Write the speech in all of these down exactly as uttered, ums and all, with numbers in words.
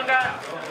中間。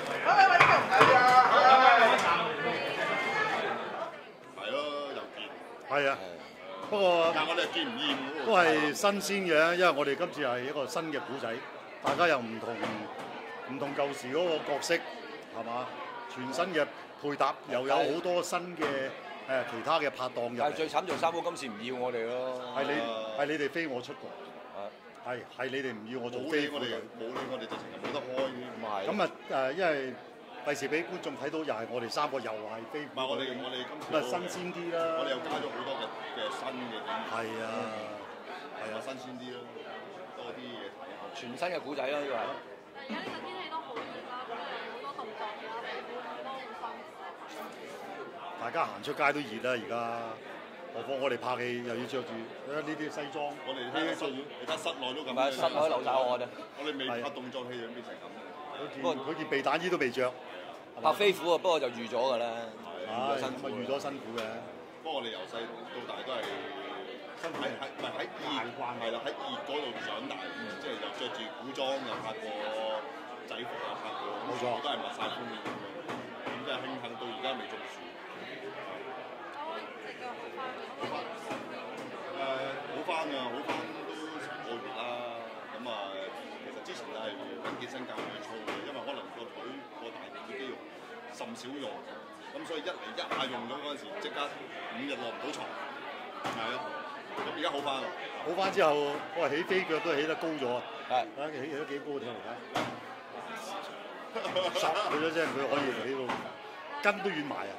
係咯，又見。 係啊，不過但我哋見唔厭都係新鮮嘅，因為我哋今次係一個新嘅古仔，大家又唔同唔同舊時嗰個角色係嘛，全新嘅配搭，又有好多新嘅誒其他嘅拍檔入嚟。 但係最慘做三哥今次唔要我哋咯。 係你係你哋飛我出國。係係你哋唔要我做飛我哋冇理我哋直情係冇得開嘅。 咁啊誒，因為第時俾觀眾睇到又係我哋三個又係飛。 唔係我哋我哋今次。 咪新鮮啲啦。 我哋又加咗好多嘅嘅新嘅點。 係啊，係啊， 新鮮啲咯，多啲嘢睇。 全新嘅古仔咯，呢個係。 而家呢個天氣都好熱啦，咁啊好多動作嘅，會唔會都好辛苦？ 大家行出街都熱啦，而家。何況我哋拍戲又要着住呢啲西裝， 我哋睇室，你睇室內都咁。 唔係室內流晒汗啊！ 我哋未拍動作戲就變成咁。 不過佢件避彈衣都未着。 拍飛虎啊，不過就預咗㗎啦。 係咁啊，預咗辛苦嘅。 不過我哋由細到大都係喺喺唔係喺熱係啦，喺熱嗰度長大，即係又着住古裝又拍過制服又拍過， 冇錯， 都係抹晒風面咁樣。咁真係慶幸到而家未中暑。好翻，誒好翻啊！好翻都成個月啦。咁啊，其實之前就係揾健身教練去操嘅，因為可能個腿個大髀嘅肌肉甚少用，咁所以一嚟一下用咗嗰陣時，即刻五日落唔到床。係啊，咁而家好翻啦。 好翻之後，我話起飛腳都起得高咗啊！ 係， 啊起起得幾高添而家？索佢咗啫，佢可以起到筋都軟埋啊！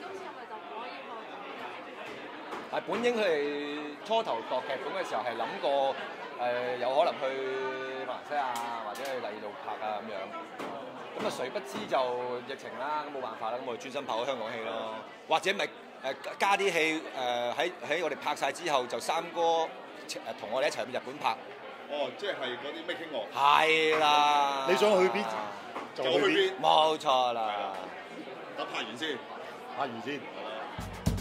係本應佢哋初頭度劇本嘅時候係諗過誒、呃、有可能去馬來西亞或者去第二度拍啊咁樣，咁啊誰不知就疫情啦，咁冇辦法啦，咁我哋專心拍好香港戲咯，或者咪誒加啲戲誒喺喺我哋拍晒之後，就三哥誒同我哋一齊去日本拍。 哦，即係嗰啲 making of。 係啦。 你想去邊就去邊。 冇錯啦。 等拍完先。 拍完先。